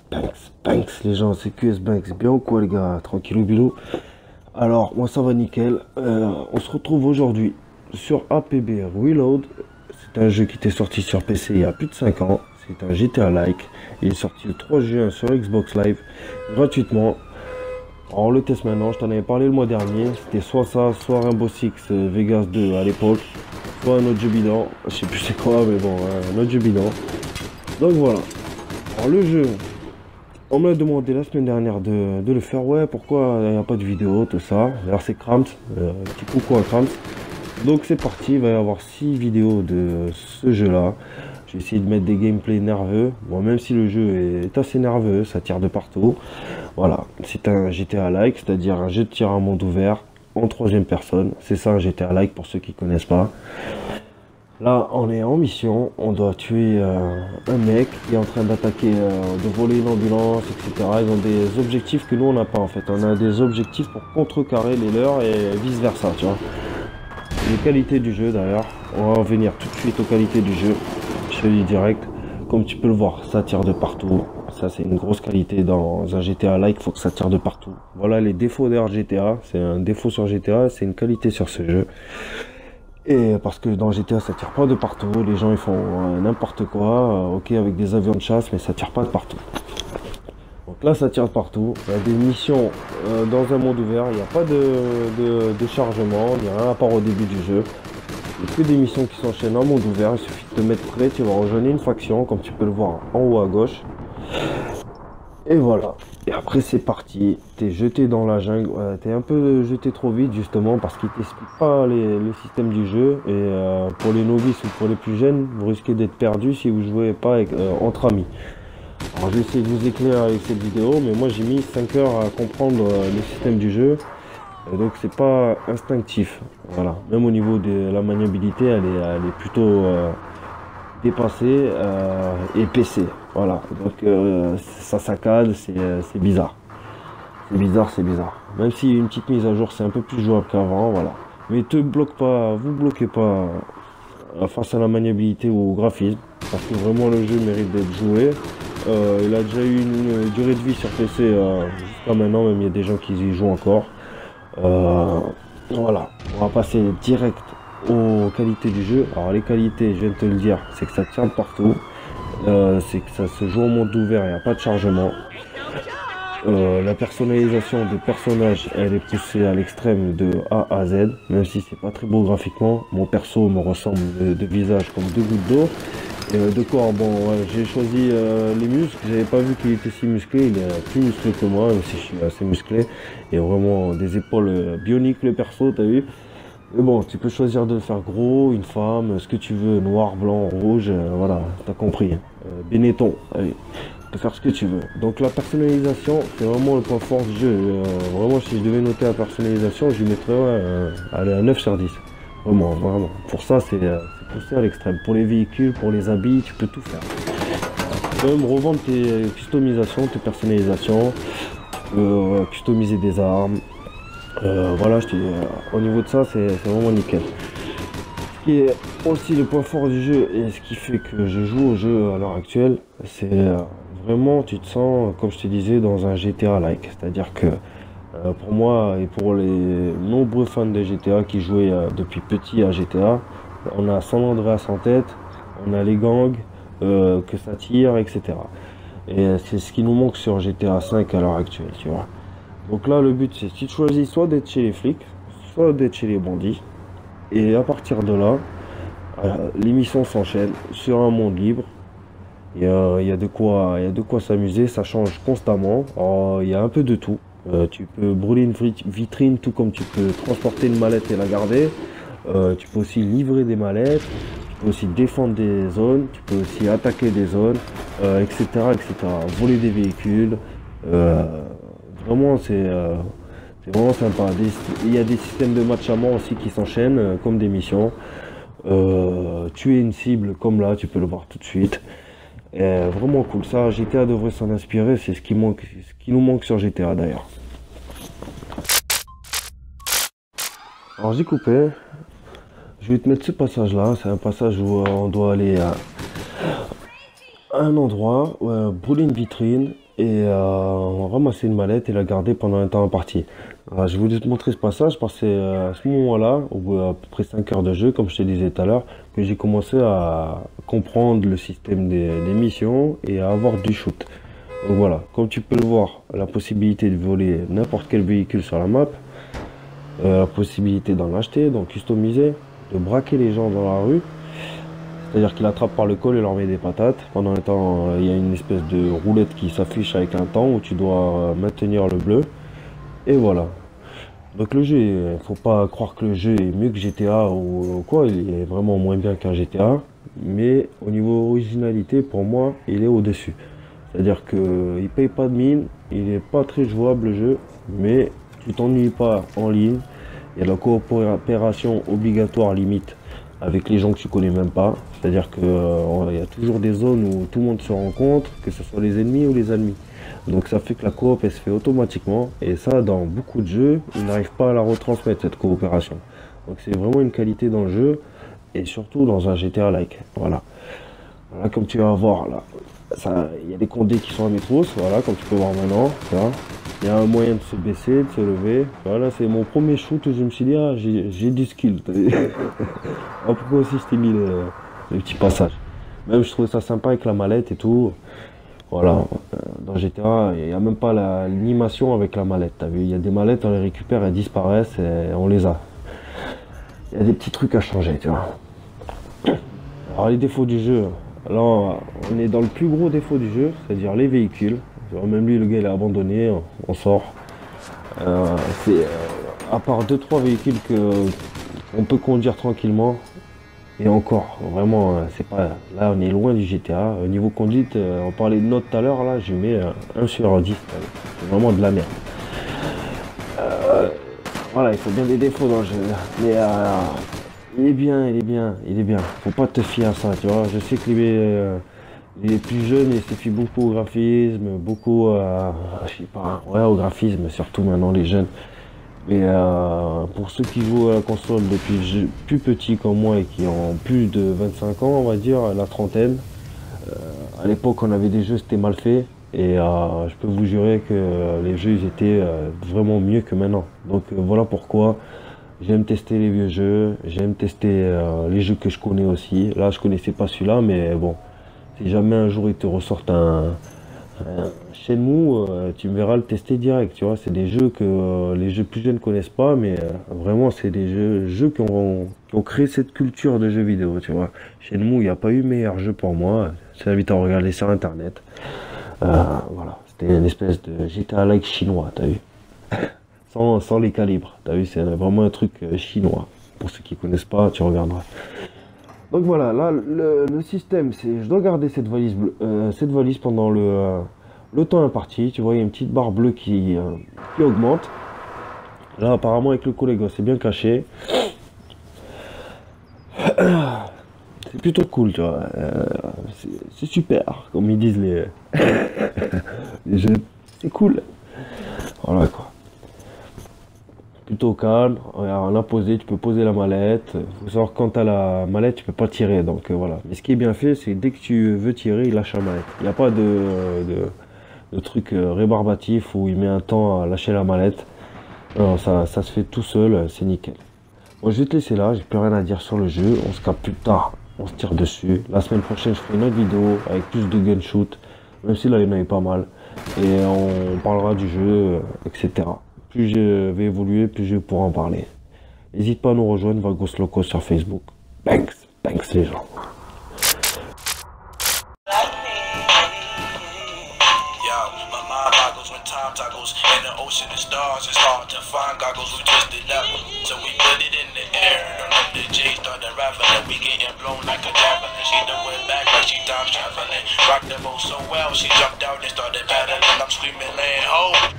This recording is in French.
Banks, les gens, c'est QS Banks. Bien ou quoi, les gars? Tranquillou bilou. Alors, moi, ça va nickel. On se retrouve aujourd'hui sur APB Reload. C'est un jeu qui était sorti sur PC il y a plus de 5 ans. C'est un GTA-like. Il est sorti le 3 juin sur Xbox Live gratuitement. Alors, on le teste maintenant. Je t'en avais parlé le mois dernier. C'était soit ça, soit Rainbow Six Vegas 2 à l'époque. Soit un autre jeu bidon. Je sais plus c'est quoi, mais bon, un autre jeu bidon. Donc voilà. Alors, le jeu. On m'a demandé la semaine dernière de le faire. Ouais, pourquoi il n'y a pas de vidéo, tout ça. Alors c'est Krams, petit coucou à Krams. Donc c'est parti, il va y avoir 6 vidéos de ce jeu-là. J'ai essayé de mettre des gameplays nerveux. Bon, même si le jeu est assez nerveux, ça tire de partout. Voilà, c'est un GTA-like, c'est-à-dire un jeu de tir à monde ouvert en troisième personne. C'est ça un GTA-like pour ceux qui connaissent pas. Là, on est en mission, on doit tuer un mec qui est en train d'attaquer, de voler une ambulance, etc. Ils ont des objectifs que nous, on n'a pas en fait. On a des objectifs pour contrecarrer les leurs et vice-versa, tu vois. Les qualités du jeu d'ailleurs, on va revenir tout de suite aux qualités du jeu. Je te dis direct, comme tu peux le voir, ça tire de partout. Ça, c'est une grosse qualité dans un GTA-like, il faut que ça tire de partout. Voilà les défauts d'ailleurs GTA, c'est un défaut sur GTA, c'est une qualité sur ce jeu. Et parce que dans GTA ça tire pas de partout, les gens ils font n'importe quoi, ok avec des avions de chasse mais ça tire pas de partout. Donc là ça tire de partout, il y a des missions dans un monde ouvert, il n'y a pas de chargement, il n'y a rien à part au début du jeu. Il n'y a que des missions qui s'enchaînent en monde ouvert, il suffit de te mettre prêt, tu vas rejoindre une faction comme tu peux le voir en haut à gauche. Et voilà. Et après c'est parti, t'es jeté dans la jungle, t'es un peu jeté trop vite justement parce qu'il t'explique pas les systèmes du jeu et pour les novices ou pour les plus jeunes, vous risquez d'être perdu si vous jouez pas entre amis. Alors j'ai essayé de vous éclairer avec cette vidéo, mais moi j'ai mis 5 heures à comprendre le système du jeu, donc c'est pas instinctif. Voilà, même au niveau de la maniabilité, elle est plutôt dépassé et PC. Voilà, donc ça saccade, c'est bizarre. C'est bizarre, c'est bizarre. Même si une petite mise à jour, c'est un peu plus jouable qu'avant, voilà. Mais te bloque pas, vous bloquez pas face à la maniabilité ou au graphisme, parce que vraiment le jeu mérite d'être joué. Il a déjà eu une durée de vie sur PC jusqu'à maintenant, même il y a des gens qui y jouent encore. Voilà, on va passer direct aux qualités du jeu. Alors les qualités, je viens de te le dire, c'est que ça tient de partout, c'est que ça se joue en monde ouvert, il n'y a pas de chargement. La personnalisation des personnages, elle est poussée à l'extrême de A à Z, même si c'est pas très beau graphiquement. Mon perso me ressemble de visage comme deux gouttes d'eau. De corps, bon, j'ai choisi les muscles, j'avais pas vu qu'il était si musclé, il est plus musclé que moi, même si je suis assez musclé. Et vraiment des épaules bioniques le perso, t'as vu? Mais bon, tu peux choisir de le faire gros, une femme, ce que tu veux, noir, blanc, rouge, voilà, t'as compris. Benetton, allez, tu peux faire ce que tu veux. Donc la personnalisation, c'est vraiment le point fort du jeu. Vraiment, si je devais noter la personnalisation, je lui mettrais allez, un 9 sur 10. Vraiment, vraiment. Pour ça, c'est poussé à l'extrême. Pour les véhicules, pour les habits, tu peux tout faire. Tu peux même revendre tes customisations, tes personnalisations, customiser des armes. Voilà, au niveau de ça, c'est vraiment nickel. Ce qui est aussi le point fort du jeu et ce qui fait que je joue au jeu à l'heure actuelle, c'est vraiment, tu te sens, comme je te disais, dans un GTA-like. C'est-à-dire que pour moi et pour les nombreux fans de GTA qui jouaient depuis petit à GTA, on a San Andreas en tête, on a les gangs, que ça tire, etc. Et c'est ce qui nous manque sur GTA 5 à l'heure actuelle, tu vois. Donc là, le but, c'est si tu choisis soit d'être chez les flics, soit d'être chez les bandits. Et à partir de là, les missions s'enchaînent sur un monde libre. Il y a de quoi s'amuser, ça change constamment. Alors, il y a un peu de tout. Tu peux brûler une vitrine, tout comme tu peux transporter une mallette et la garder. Tu peux aussi livrer des mallettes. Tu peux aussi défendre des zones. Tu peux aussi attaquer des zones, etc., etc. Voler des véhicules. Vraiment, c'est vraiment sympa. Il y a des systèmes de match à mort aussi qui s'enchaînent, comme des missions. Tuer une cible, comme là, tu peux le voir tout de suite. Vraiment cool. Ça, GTA devrait s'en inspirer. C'est ce qui manque, ce qui nous manque sur GTA d'ailleurs. Alors j'ai coupé. Je vais te mettre ce passage-là. C'est un passage où on doit aller à un endroit, brûler une vitrine et ramasser une mallette et la garder pendant un temps imparti. Je voulais te montrer ce passage parce que c'est à ce moment-là, au bout d'à peu près 5 heures de jeu, comme je te disais tout à l'heure, que j'ai commencé à comprendre le système des missions et à avoir du shoot. Donc voilà, comme tu peux le voir, la possibilité de voler n'importe quel véhicule sur la map, la possibilité d'en acheter, donc customiser, de braquer les gens dans la rue, c'est-à-dire qu'il attrape par le col et leur met des patates. Pendant un temps, il y a une espèce de roulette qui s'affiche avec un temps où tu dois maintenir le bleu. Et voilà. Donc le jeu, il faut pas croire que le jeu est mieux que GTA ou quoi, il est vraiment moins bien qu'un GTA. Mais au niveau originalité, pour moi, il est au-dessus. C'est-à-dire qu'il paye pas de mine, il est pas très jouable le jeu, mais tu t'ennuies pas en ligne. Il y a de la coopération obligatoire limite avec les gens que tu connais même pas. C'est-à-dire qu'il y a toujours des zones où tout le monde se rencontre, que ce soit les ennemis ou les amis. Donc ça fait que la coop elle se fait automatiquement. Et ça, dans beaucoup de jeux, ils n'arrivent pas à la retransmettre cette coopération. Donc c'est vraiment une qualité dans le jeu. Et surtout dans un GTA-like. Voilà. Voilà, comme tu vas voir là. Il y a des condés qui sont à mes trousses, voilà, comme tu peux voir maintenant. Il y a un moyen de se baisser, de se lever. Voilà, c'est mon premier shoot où je me suis dit, ah, j'ai du skill. Ah, pourquoi aussi je t'ai mis le petit passage. Même je trouvais ça sympa avec la mallette et tout. Voilà, dans GTA, il n'y a même pas l'animation avec la mallette. T'as vu, il y a des mallettes, on les récupère, elles disparaissent et on les a. Il y a des petits trucs à changer, tu vois. Alors les défauts du jeu. Alors, on est dans le plus gros défaut du jeu, c'est-à-dire les véhicules. Même lui, le gars, il est abandonné, on sort. À part 2-3 véhicules on peut conduire tranquillement. Et encore, vraiment, c'est pas. Là, on est loin du GTA. Au niveau conduite, on parlait de notes tout à l'heure, là, je mets 1 sur 10. C'est vraiment de la merde. Voilà, il faut bien des défauts dans le jeu. Mais il est bien, il est bien, il est bien. Faut pas te fier à ça, tu vois. Je sais que les plus jeunes, ils se fient beaucoup au graphisme, beaucoup je sais pas, ouais, au graphisme, surtout maintenant les jeunes. Mais pour ceux qui jouent à la console depuis plus petits comme moi et qui ont plus de 25 ans, on va dire, la trentaine, à l'époque on avait des jeux, c'était mal fait. Et je peux vous jurer que les jeux ils étaient vraiment mieux que maintenant. Donc voilà pourquoi j'aime tester les vieux jeux, j'aime tester les jeux que je connais aussi. Là je connaissais pas celui-là, mais bon, si jamais un jour ils te ressortent un Shenmue, tu me verras le tester direct, tu vois. C'est des jeux que les jeux plus jeunes connaissent pas, mais vraiment c'est des jeux qui ont créé cette culture de jeux vidéo, tu vois. Shenmue, il n'y a pas eu meilleur jeu pour moi. Je t'invite à regarder sur internet. Voilà, c'était une espèce de GTA-like chinois, t'as vu. Sans les calibres, t'as vu, c'est vraiment un truc chinois. Pour ceux qui connaissent pas, tu regarderas. Donc voilà, là le système, c'est je dois garder cette valise pendant le temps imparti. Tu vois, il y a une petite barre bleue qui augmente. Là, apparemment, avec le collègue, c'est bien caché. C'est plutôt cool, tu vois. C'est super, comme ils disent les jeunes. C'est cool. Voilà quoi. Plutôt calme. On a posé, tu peux poser la mallette. Il faut savoir quand tu as la mallette, tu peux pas tirer. Donc voilà. Mais ce qui est bien fait, c'est dès que tu veux tirer, il lâche la mallette. Il n'y a pas de truc rébarbatif où il met un temps à lâcher la mallette. Non, ça se fait tout seul, c'est nickel. Bon, je vais te laisser là, j'ai plus rien à dire sur le jeu. On se capte plus tard, on se tire dessus. La semaine prochaine, je ferai une autre vidéo avec plus de gun shoot. Même si là, il y en avait pas mal. Et on parlera du jeu, etc. Plus je vais évoluer, plus je pourrai en parler. N'hésite pas à nous rejoindre, Vagos Locos sur Facebook. Banks, banks les gens. Toggles in the ocean of stars, it's hard to find goggles. We twisted up, so we put it in the air. And then the J started rattling, we getting blown like a javelin. She done went back like she time traveling. Rocked the boat so well, she jumped out and started paddling. I'm screaming, land ho.